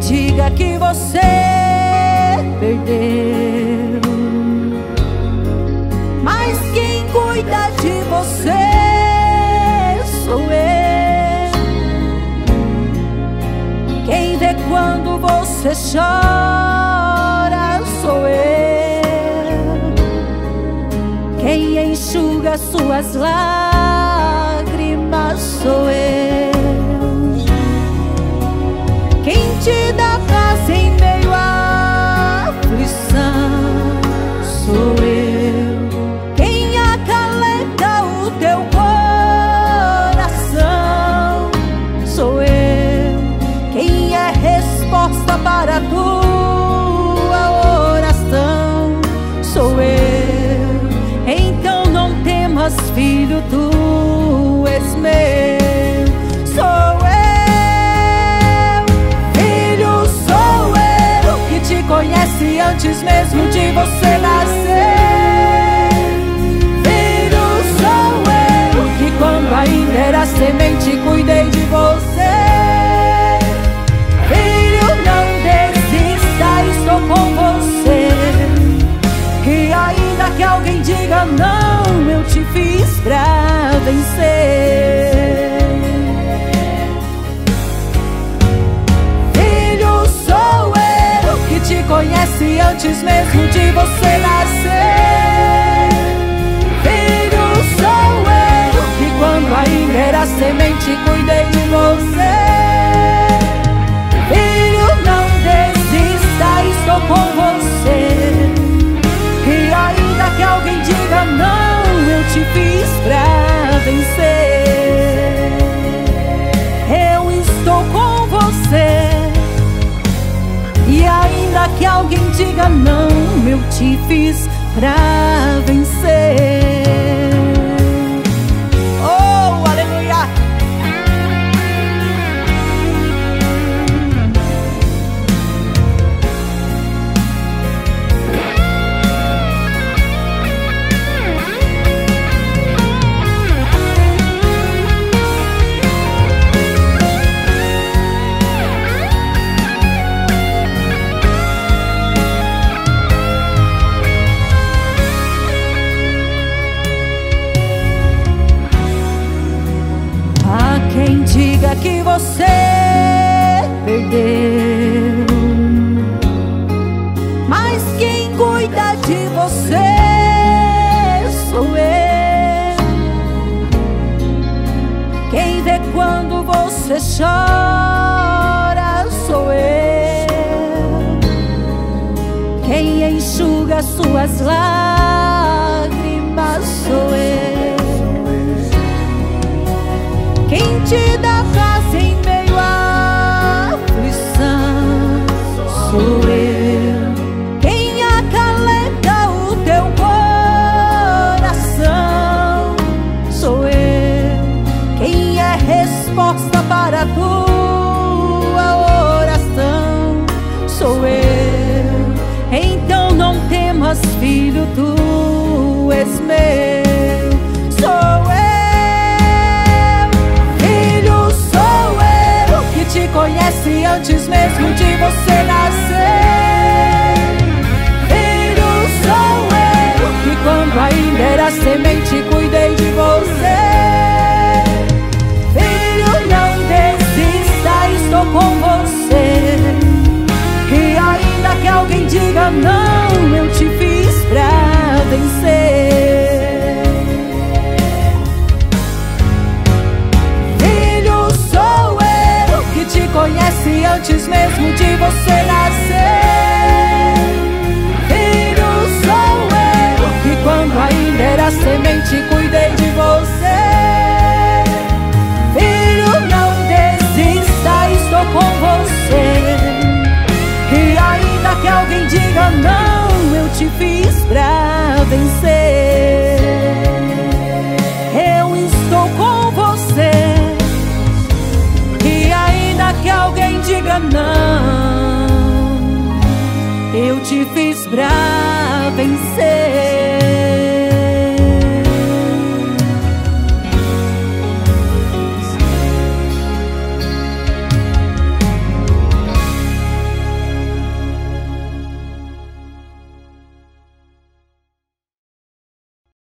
diga que você perdeu, mas quem cuida de você sou eu. Quem vê quando você chora sou eu. Quem enxuga suas lágrimas sou eu. Quem te dá paz em meio à aflição sou eu. Quem acalenta o teu coração sou eu. Quem é resposta para a tua oração sou eu. Então não temas, filho, tu és meu. Sou eu. Te conhece antes mesmo de você nascer. Filho, sou eu, que quando ainda era semente cuidei de você. Filho, não desista, estou com você. E ainda que alguém diga não, eu te fiz pra vencer. Te conhece antes mesmo de você nascer. Filho, sou eu, que quando ainda era semente cuidei de você. Filho, não desista, estou com você. E ainda que alguém diga não, eu te fiz pra vencer. Eu estou com você. E ainda que alguém diga não, eu te fiz pra vencer. Oh, aleluia! Quem diga que você perdeu, mas quem cuida de você sou eu. Quem vê quando você chora sou eu. Quem enxuga suas lágrimas sou eu. Quem te dá paz em meio à aflição sou eu. Quem acalenta o teu coração sou eu. Quem é resposta para a tua oração sou eu. Então não temas, filho, tu és meu. Sou eu. Te conhece antes mesmo de você nascer. Filho, sou eu, que quando ainda era semente cuidei de você. Filho, não desista, estou com você. E ainda que alguém diga não, eu te fiz pra vencer. Te conhece antes mesmo de você nascer. Filho, sou eu, que quando ainda era semente